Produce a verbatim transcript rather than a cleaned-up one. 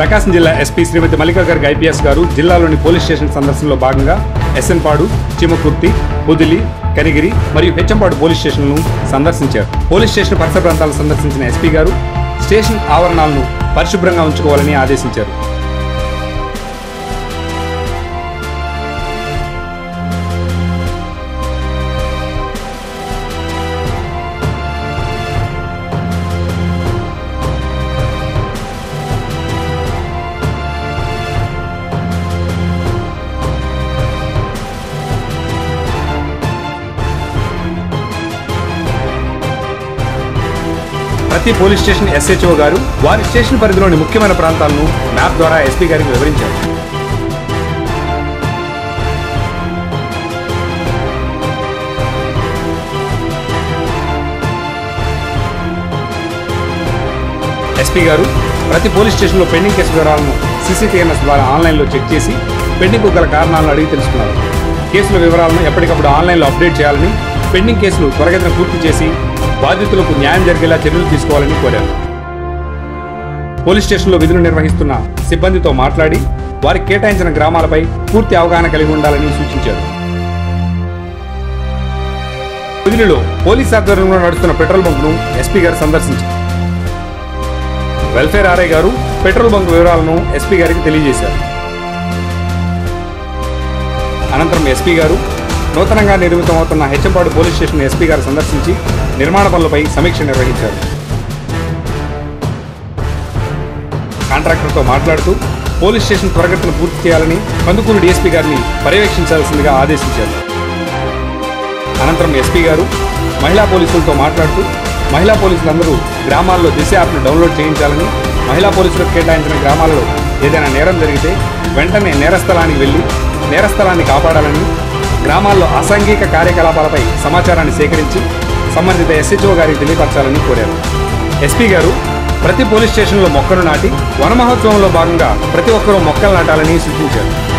ప్రకాశం జిల్లా ఎస్పీ శ్రీమతి మల్లికా గారి ఐపీఎస్ గారు జిల్లాలోని పోలీస్ స్టేషన్ సందర్శనలో భాగంగా ఎస్ఎన్పాడు, చీమకుర్తి, పొదిలి, కనిగిరి మరియు హెచ్చంపాడు పోలీస్ స్టేషన్లను సందర్శించారు. పోలీస్ స్టేషన్ పరిసర ప్రాంతాలను సందర్శించిన ఎస్పీ గారు స్టేషన్ ఆవరణాలను పరిశుభ్రంగా ఉంచుకోవాలని ఆదేశించారు. ప్రతి పోలీస్ స్టేషన్ ఎస్హెచ్ఓ గారు వారి స్టేషన్ పరిధిలోని ముఖ్యమైన ప్రాంతాలను మ్యాప్ ద్వారా ఎస్పీ గారికి వివరించారు. ఎస్పీ గారు ప్రతి పోలీస్ స్టేషన్లో పెండింగ్ కేసు వివరాలను సీసీటీఎన్ఎస్ ద్వారా ఆన్లైన్లో చెక్ చేసి పెండింగ్ గల కారణాలను అడిగి తెలుసుకున్నారు. కేసుల వివరాలను ఎప్పటికప్పుడు ఆన్లైన్లో అప్డేట్ చేయాలని, పెండింగ్ కేసులు త్వరగతిన పూర్తి చేసి బాధితులకు న్యాయం జరిగేలా చర్యలు తీసుకోవాలని కోరారు. పోలీస్ స్టేషన్లో విధులు నిర్వహిస్తున్న సిబ్బందితో మాట్లాడి వారికి కేటాయించిన గ్రామాలపై పూర్తి అవగాహన కలిగి ఉండాలని సూచించారు. పొదిలిలో పోలీస్ ఆధ్వర్యంలో నడుస్తున్న పెట్రోల్ బంక్ను ఎస్పీ గారు సందర్శించారు. వెల్ఫేర్ ఆర్ఐ గారు పెట్రోల్ బంక్ వివరాలను ఎస్పీ గారికి తెలియజేశారు. అనంతరం ఎస్పీ గారు నూతనంగా నిర్మితమవుతున్న హెచ్చంపాడు పోలీస్ స్టేషన్ ఎస్పీ గారు సందర్శించి నిర్మాణ పనులపై సమీక్ష నిర్వహించారు. కాంట్రాక్టర్తో మాట్లాడుతూ పోలీస్ స్టేషన్ త్వరగతిన పూర్తి చేయాలని కందుకూరు డీఎస్పీ గారిని పర్యవేక్షించాల్సిందిగా ఆదేశించారు. అనంతరం ఎస్పీ గారు మహిళా పోలీసులతో మాట్లాడుతూ మహిళా పోలీసులందరూ గ్రామాల్లో దిశ యాప్ను డౌన్లోడ్ చేయించాలని, మహిళా పోలీసులకు కేటాయించిన గ్రామాలలో ఏదైనా నేరం జరిగితే వెంటనే నేరస్థలానికి వెళ్లి నేరస్థలాన్ని కాపాడాలని, గ్రామాల్లో అసాంఘిక కార్యకలాపాలపై సమాచారాన్ని సేకరించి సంబంధిత ఎస్హెచ్ఓ గారికి తెలియపరచాలని కోరారు. ఎస్పీ గారు ప్రతి పోలీస్ స్టేషన్లో మొక్కలు నాటి వన మహోత్సవంలో భాగంగా ప్రతి ఒక్కరూ మొక్కలు నాటాలని సూచించారు.